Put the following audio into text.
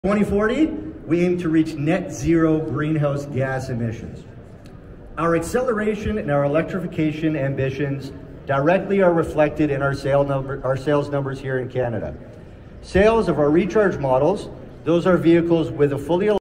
2040, we aim to reach net zero greenhouse gas emissions. Our acceleration and our electrification ambitions directly are reflected in our sales numbers here in Canada. Sales of our Recharge models, those are vehicles with a fully